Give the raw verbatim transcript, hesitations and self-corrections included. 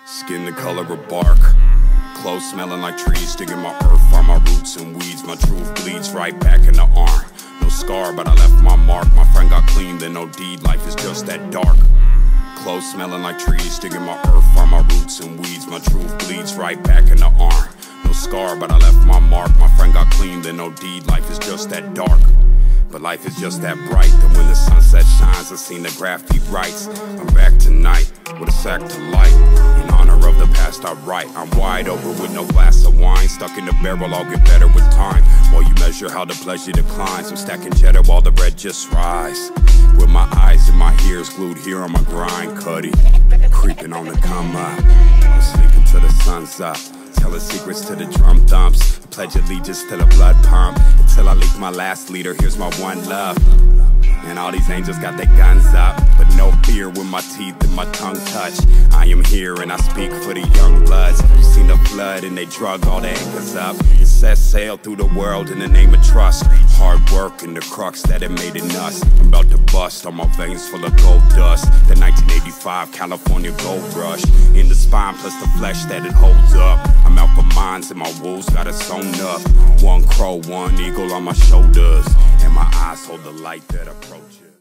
Skin the color of bark, clothes smelling like trees, digging my earth on my roots and weeds. My truth bleeds right back in the arm. No scar, but I left my mark. My friend got clean, then no deed. Life is just that dark. Clothes smelling like trees, digging my earth on my roots and weeds. My truth bleeds right back in the arm. No scar, but I left my mark. My friend got clean, then no deed. Life is just that dark. But life is just that bright, that when the sunset shines, I seen the graffiti writes. I'm back tonight with a sack to light. In honor of the past I write. I'm wide open with no glass of wine. Stuck in the barrel, I'll get better with time. While you measure how the pleasure declines, I'm stacking cheddar while the bread just rise. With my eyes and my ears glued here on my grind, Cuddy creeping on the come up. I'm sleeping till the sun's up. Telling secrets to the drum thumps. I pledge allegiance to the blood pump. Until I leak my last leader, here's my one love. And all these angels got their guns up, but no fear when my teeth and my tongue touch. I am here and I speak for the young bloods. You seen the flood and they drug all the anchors up. It set sail through the world in the name of trust. Hard work and the crux that it made in us. I'm about to bust on my veins full of gold dust. The nineteen eighty-five California gold rush. In the spine plus the flesh that it holds up. I'm out for mines and my wolves got it sewn up. One crow, one eagle on my shoulders. And my eyes hold the light that approaches.